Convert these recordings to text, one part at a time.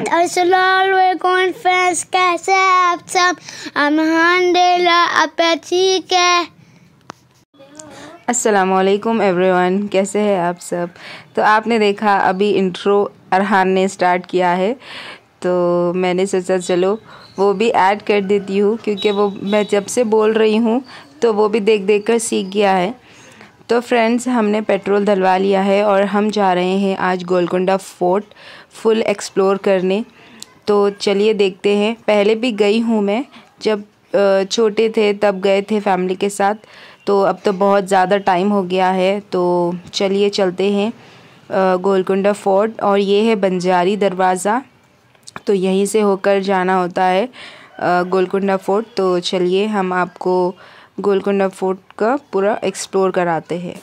अस्सलामुअलैकुम फ्रेंड्स, कैसे हैं आप सब? अल्हम्दुलिल्लाह, आप ठीक है? अस्सलामुअलैकुम एवरीवन, कैसे हैं आप सब? तो आपने देखा अभी इंट्रो अरहान ने स्टार्ट किया है, तो मैंने सोचा चलो वो भी ऐड कर देती हूँ, क्योंकि वो मैं जब से बोल रही हूँ तो वो भी देख देख कर सीख गया है। तो फ्रेंड्स, हमने पेट्रोल डलवा लिया है और हम जा रहे हैं आज गोलकुंडा फोर्ट फुल एक्सप्लोर करने। तो चलिए देखते हैं। पहले भी गई हूँ मैं, जब छोटे थे तब गए थे फैमिली के साथ, तो अब तो बहुत ज़्यादा टाइम हो गया है। तो चलिए चलते हैं गोलकुंडा फोर्ट, और ये है बंजारी दरवाज़ा, तो यहीं से होकर जाना होता है गोलकुंडा फोर्ट। तो चलिए हम आपको गोलकुंडा फोर्ट का पूरा एक्सप्लोर कराते हैं।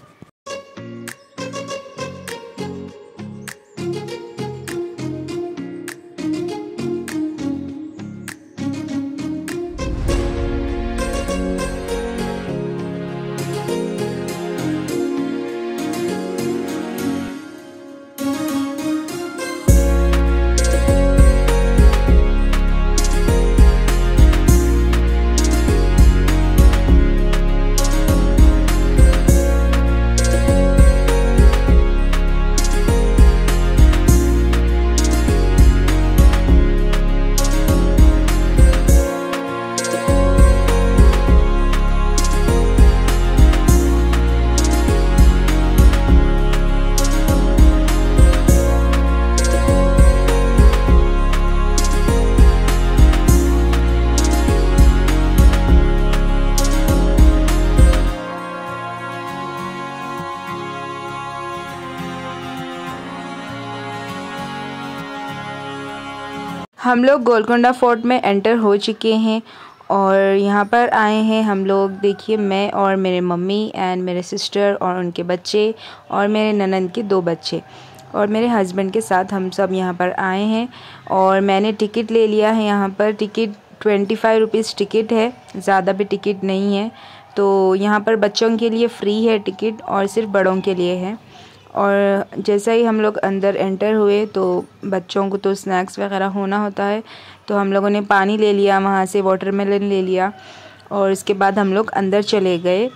हम लोग गोलकुंडा फोर्ट में एंटर हो चुके हैं और यहाँ पर आए हैं हम लोग। देखिए, मैं और मेरे मम्मी एंड मेरे सिस्टर और उनके बच्चे और मेरे ननंद के 2 बच्चे और मेरे हस्बैंड के साथ हम सब यहाँ पर आए हैं। और मैंने टिकट ले लिया है। यहाँ पर टिकट 25 रुपीज़ टिकट है, ज़्यादा भी टिकट नहीं है। तो यहाँ पर बच्चों के लिए फ़्री है टिकट और सिर्फ बड़ों के लिए है। और जैसा ही हम लोग अंदर एंटर हुए तो बच्चों को तो स्नैक्स वगैरह होना होता है, तो हम लोगों ने पानी ले लिया, वहाँ से वाटरमेलन ले लिया और इसके बाद हम लोग अंदर चले गए।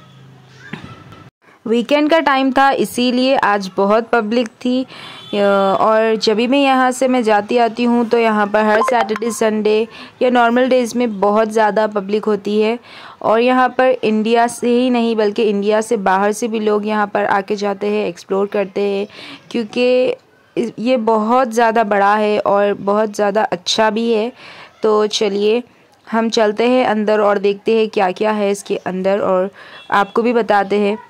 वीकेंड का टाइम था, इसीलिए आज बहुत पब्लिक थी। और जब भी मैं यहाँ से मैं जाती आती हूँ तो यहाँ पर हर सैटरडे संडे या नॉर्मल डेज़ में बहुत ज़्यादा पब्लिक होती है। और यहाँ पर इंडिया से ही नहीं बल्कि इंडिया से बाहर से भी लोग यहाँ पर आके जाते हैं, एक्सप्लोर करते हैं, क्योंकि ये बहुत ज़्यादा बड़ा है और बहुत ज़्यादा अच्छा भी है। तो चलिए हम चलते हैं अंदर और देखते हैं क्या क्या है इसके अंदर और आपको भी बताते हैं।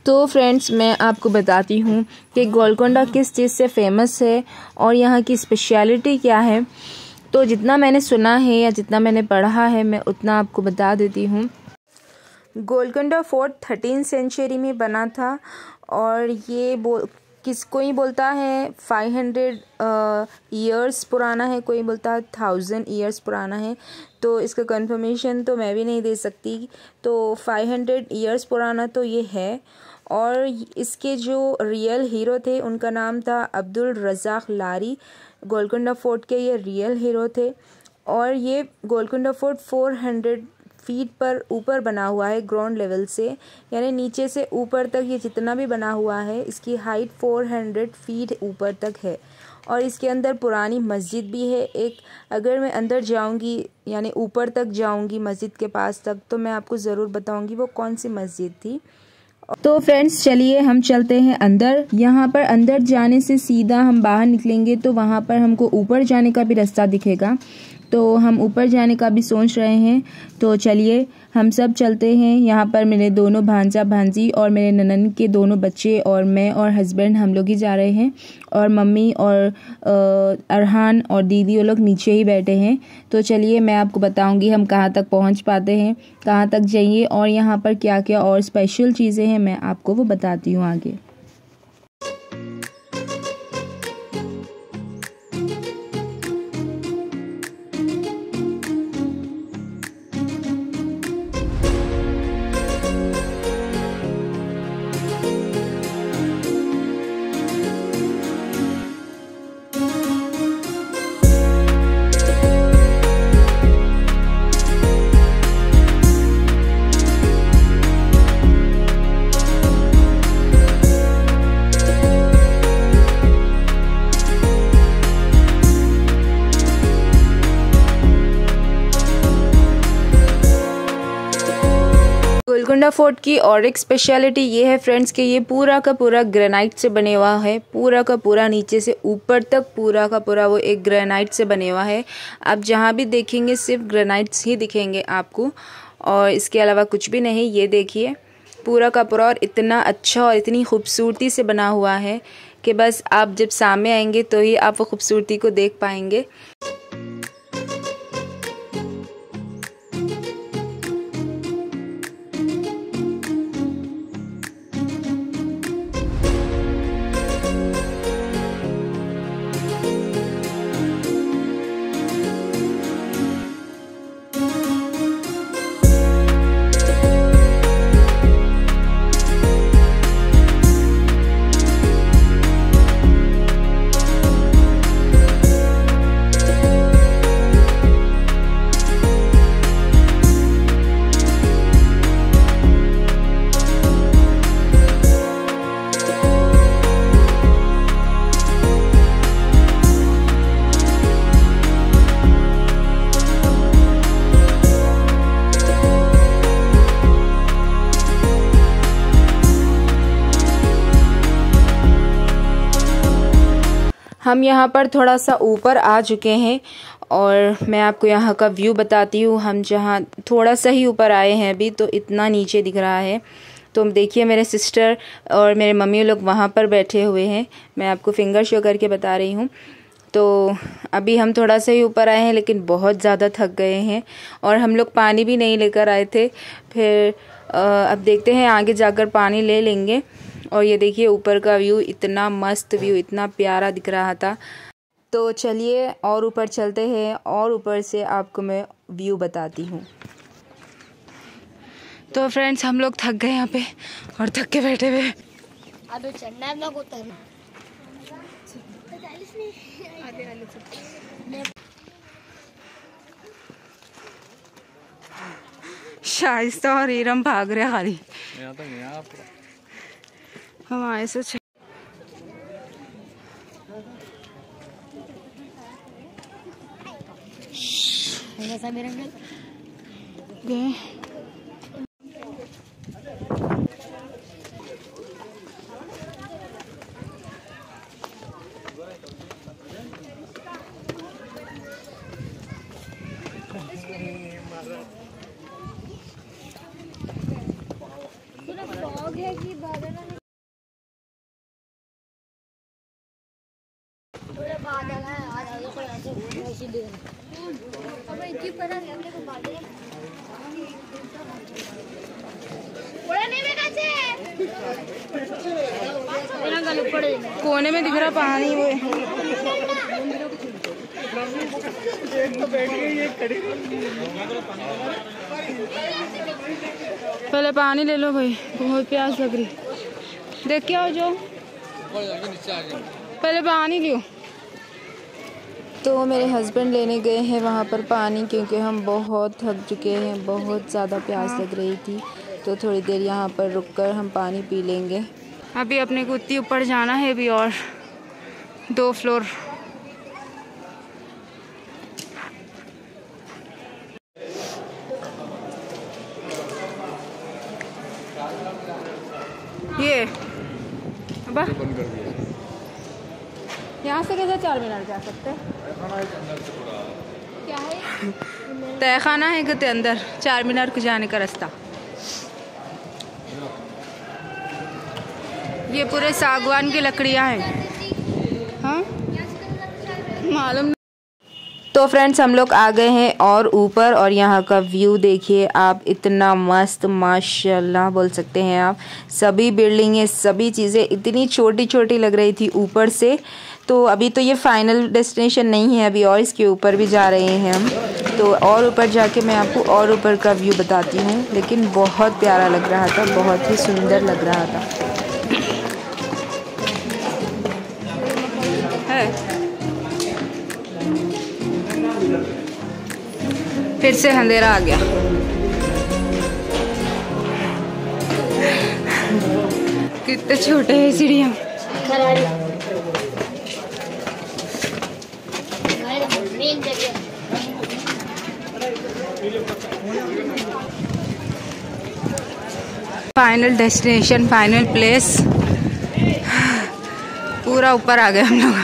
तो फ्रेंड्स, मैं आपको बताती हूँ कि गोलकोंडा किस चीज़ से फेमस है और यहाँ की स्पेशलिटी क्या है। तो जितना मैंने सुना है या जितना मैंने पढ़ा है मैं उतना आपको बता देती हूँ। गोलकोंडा फोर्ट 13वीं सेंचुरी में बना था और ये कोई बोलता है 500 ईयर्स पुराना है, कोई बोलता है 1000 ईयर्स पुराना है। तो इसका कंफर्मेशन तो मैं भी नहीं दे सकती। तो 500 ईयर्स पुराना तो ये है। और इसके जो रियल हीरो थे उनका नाम था अब्दुल रज़ाक लारी। गोलकोंडा फोर्ट के ये रियल हीरो थे। और ये गोलकोंडा फोर्ट 400 फीट पर ऊपर बना हुआ है ग्राउंड लेवल से, यानी नीचे से ऊपर तक ये जितना भी बना हुआ है इसकी हाइट 400 फीट ऊपर तक है। और इसके अंदर पुरानी मस्जिद भी है एक। अगर मैं अंदर जाऊंगी यानी ऊपर तक जाऊंगी मस्जिद के पास तक तो मैं आपको ज़रूर बताऊंगी वो कौन सी मस्जिद थी। तो फ्रेंड्स, चलिए हम चलते हैं अंदर। यहाँ पर अंदर जाने से सीधा हम बाहर निकलेंगे तो वहाँ पर हमको ऊपर जाने का भी रास्ता दिखेगा। तो हम ऊपर जाने का भी सोच रहे हैं। तो चलिए हम सब चलते हैं। यहाँ पर मेरे दोनों भांजा भांजी और मेरे ननन के दोनों बच्चे और मैं और हस्बैंड हम लोग ही जा रहे हैं। और मम्मी और अरहान और दीदी वो लोग नीचे ही बैठे हैं। तो चलिए मैं आपको बताऊंगी हम कहाँ तक पहुँच पाते हैं, कहाँ तक जाइए और यहाँ पर क्या क्या और स्पेशल चीज़ें हैं मैं आपको वो बताती हूँ आगे। गोलकोंडा फोर्ट की और एक स्पेशलिटी ये है फ्रेंड्स कि ये पूरा का पूरा ग्रेनाइट से बने हुआ है। पूरा का पूरा नीचे से ऊपर तक पूरा का पूरा वो एक ग्रेनाइट से बने हुआ है। आप जहाँ भी देखेंगे सिर्फ ग्रेनाइट्स ही दिखेंगे आपको और इसके अलावा कुछ भी नहीं। ये देखिए पूरा का पूरा और इतना अच्छा और इतनी खूबसूरती से बना हुआ है कि बस आप जब सामने आएंगे तो ही आप वो खूबसूरती को देख पाएंगे। हम यहाँ पर थोड़ा सा ऊपर आ चुके हैं और मैं आपको यहाँ का व्यू बताती हूँ। हम जहाँ थोड़ा सा ही ऊपर आए हैं अभी तो इतना नीचे दिख रहा है। तो देखिए मेरे सिस्टर और मेरे मम्मी लोग वहाँ पर बैठे हुए हैं। मैं आपको फिंगर शो करके बता रही हूँ। तो अभी हम थोड़ा सा ही ऊपर आए हैं लेकिन बहुत ज़्यादा थक गए हैं और हम लोग पानी भी नहीं लेकर आए थे। फिर अब देखते हैं आगे जाकर पानी ले लेंगे। और ये देखिए ऊपर का व्यू, इतना मस्त व्यू, इतना प्यारा दिख रहा था। तो चलिए और ऊपर चलते हैं और ऊपर से आपको मैं व्यू बताती हूँ। तो फ्रेंड्स हम लोग थक गए यहाँ पे और थक के बैठे हुए। अबे चढ़ना है लोग उतरना। शाइस्ता और ईरम भाग रहे खाली। हम आए से गए। फॉग है कि बादल थोड़ा बादल है आज कोई ऐसे इसीलिए अब इतनी पता नहीं हमने को बादल बड़ा नहीं बेटा से मेरा गल पड़े कोने में दिख रहा पानी वो तो बैठ गई ये खड़ी। पहले पानी ले लो भाई, बहुत प्यास लग रही। देख के आओ जो पहले पानी लियो। तो मेरे हस्बैंड लेने गए हैं वहाँ पर पानी, क्योंकि हम बहुत थक चुके हैं, बहुत ज़्यादा प्यास लग रही थी। तो थोड़ी देर यहाँ पर रुककर हम पानी पी लेंगे। अभी अपने को उतनी ऊपर जाना है अभी, और 2 फ्लोर। ये अब यहाँ से कैसे 4 मीनार जा सकते हैं? क्या है तहखाना है कि अंदर 4 मीनार को जाने का रास्ता। ये पूरे सागवान की लकड़ियाँ हैं। हाँ मालूम। तो फ्रेंड्स हम लोग आ गए हैं और ऊपर, और यहाँ का व्यू देखिए आप, इतना मस्त माशाल्लाह बोल सकते हैं आप। सभी बिल्डिंगें, सभी चीज़ें इतनी छोटी छोटी लग रही थी ऊपर से। तो अभी तो ये फाइनल डेस्टिनेशन नहीं है, अभी और इसके ऊपर भी जा रहे हैं हम। तो और ऊपर जाके मैं आपको और ऊपर का व्यू बताती हूँ। लेकिन बहुत प्यारा लग रहा था, बहुत ही सुंदर लग रहा था। फिर से अंधेरा आ गया। कितने छोटे हैं सीढ़ियाँ। फाइनल डेस्टिनेशन, फाइनल प्लेस, पूरा ऊपर आ गए हम लोग।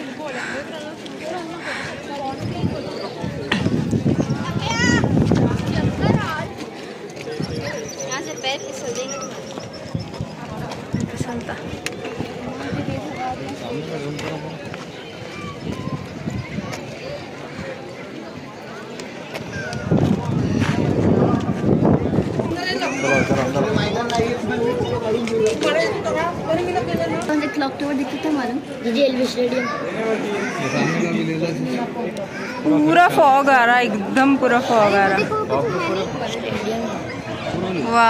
क्लॉक टावर दिखता था मालूम, रेलवे स्टेडियम। पूरा फॉग आ रहा है, एकदम पूरा फॉग आ रहा है। वाह,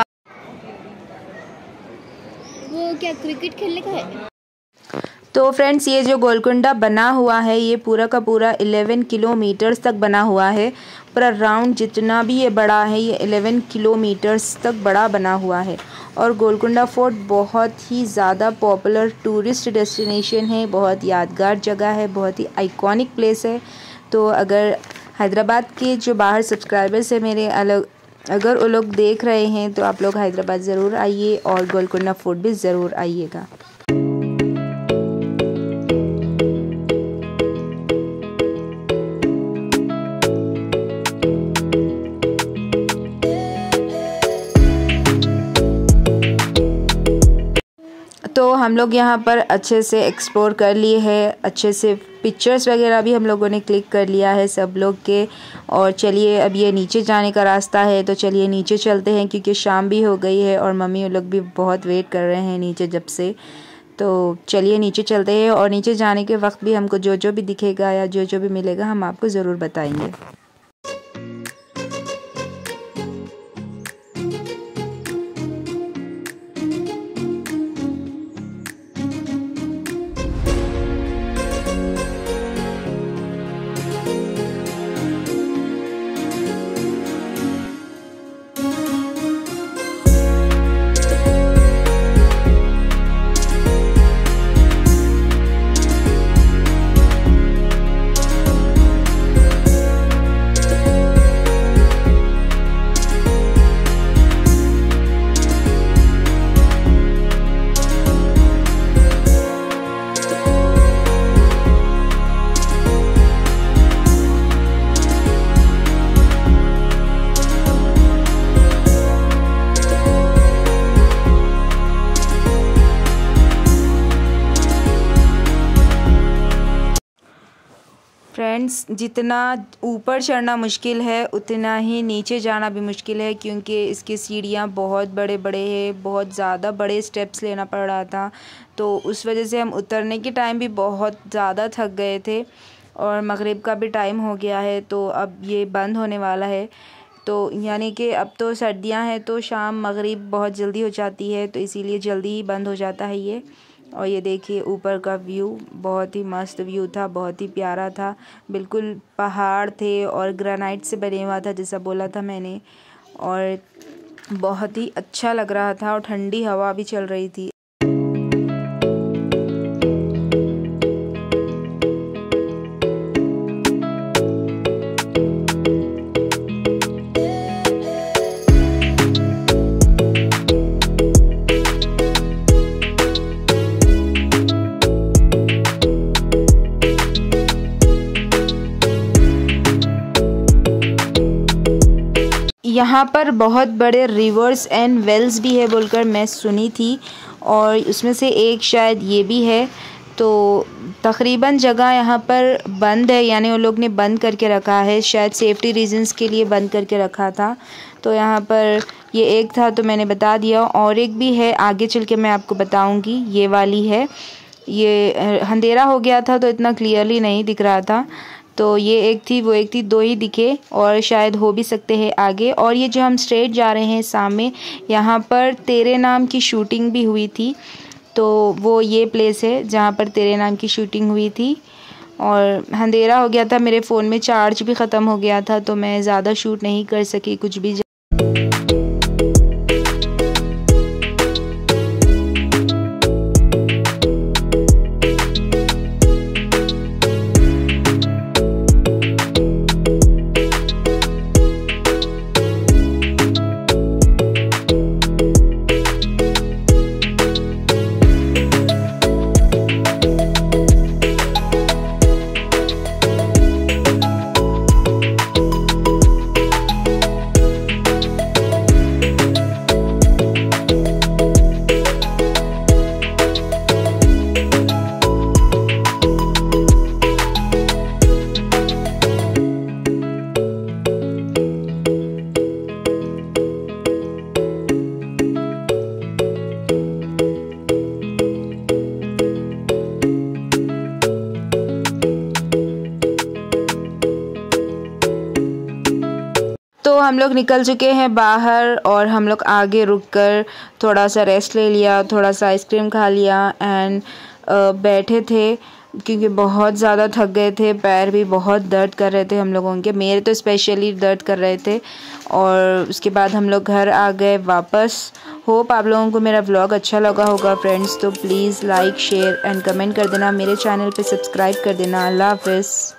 वो क्या क्रिकेट खेलने का है? तो फ्रेंड्स ये जो गोलकुंडा बना हुआ है, ये पूरा का पूरा 11 किलोमीटर्स तक बना हुआ है। पूरा राउंड जितना भी ये बड़ा है, ये 11 किलोमीटर्स तक बड़ा बना हुआ है। और गोलकुंडा फोर्ट बहुत ही ज़्यादा पॉपुलर टूरिस्ट डेस्टिनेशन है, बहुत यादगार जगह है, बहुत ही आइकॉनिक प्लेस है। तो अगर हैदराबाद के जो बाहर सब्सक्राइबर्स है मेरे, अगर वो लोग देख रहे हैं तो आप लोग हैदराबाद ज़रूर आइए और गोलकुंडा फोर्ट भी ज़रूर आइएगा। तो हम लोग यहाँ पर अच्छे से एक्सप्लोर कर लिए हैं, अच्छे से पिक्चर्स वगैरह भी हम लोगों ने क्लिक कर लिया है सब लोग के। और चलिए अब ये नीचे जाने का रास्ता है, तो चलिए नीचे चलते हैं, क्योंकि शाम भी हो गई है और मम्मी वो लोग भी बहुत वेट कर रहे हैं नीचे जब से। तो चलिए नीचे चलते हैं, और नीचे जाने के वक्त भी हमको जो जो भी दिखेगा या जो जो भी मिलेगा हम आपको ज़रूर बताएंगे। फ्रेंड्स, जितना ऊपर चढ़ना मुश्किल है उतना ही नीचे जाना भी मुश्किल है, क्योंकि इसकी सीढ़ियाँ बहुत बड़े बड़े हैं, बहुत ज़्यादा बड़े स्टेप्स लेना पड़ रहा था। तो उस वजह से हम उतरने के टाइम भी बहुत ज़्यादा थक गए थे और मगरिब का भी टाइम हो गया है। तो अब ये बंद होने वाला है, तो यानी कि अब तो सर्दियां हैं तो शाम मगरिब बहुत जल्दी हो जाती है, तो इसीलिए जल्दी ही बंद हो जाता है ये। और ये देखिए ऊपर का व्यू, बहुत ही मस्त व्यू था, बहुत ही प्यारा था। बिल्कुल पहाड़ थे और ग्रेनाइट से बने हुआ था जैसा बोला था मैंने, और बहुत ही अच्छा लग रहा था और ठंडी हवा भी चल रही थी। यहाँ पर बहुत बड़े रिवर्स एंड वेल्स भी है बोलकर मैं सुनी थी, और उसमें से एक शायद ये भी है। तो तकरीबन जगह यहाँ पर बंद है, यानी वो लोग ने बंद करके रखा है, शायद सेफ्टी रीजंस के लिए बंद करके रखा था। तो यहाँ पर ये एक था तो मैंने बता दिया, और एक भी है आगे चल के मैं आपको बताऊँगी, ये वाली है। ये अंधेरा हो गया था तो इतना क्लियरली नहीं दिख रहा था, तो ये एक थी वो एक थी, दो ही दिखे और शायद हो भी सकते हैं आगे। और ये जो हम स्ट्रेट जा रहे हैं सामने, यहाँ पर तेरे नाम की शूटिंग भी हुई थी, तो वो ये प्लेस है जहाँ पर तेरे नाम की शूटिंग हुई थी। और अंधेरा हो गया था, मेरे फ़ोन में चार्ज भी ख़त्म हो गया था, तो मैं ज़्यादा शूट नहीं कर सकी कुछ भी। तो हम लोग निकल चुके हैं बाहर और हम लोग आगे रुककर थोड़ा सा रेस्ट ले लिया, थोड़ा सा आइसक्रीम खा लिया एंड बैठे थे क्योंकि बहुत ज़्यादा थक गए थे, पैर भी बहुत दर्द कर रहे थे हम लोगों के, मेरे तो स्पेशली दर्द कर रहे थे। और उसके बाद हम लोग घर आ गए वापस। होप आप लोगों को मेरा व्लॉग अच्छा लगा होगा फ्रेंड्स, तो please like share and comment कर देना, मेरे चैनल पे सब्सक्राइब कर देना। अल्लाह हाफ़िज़।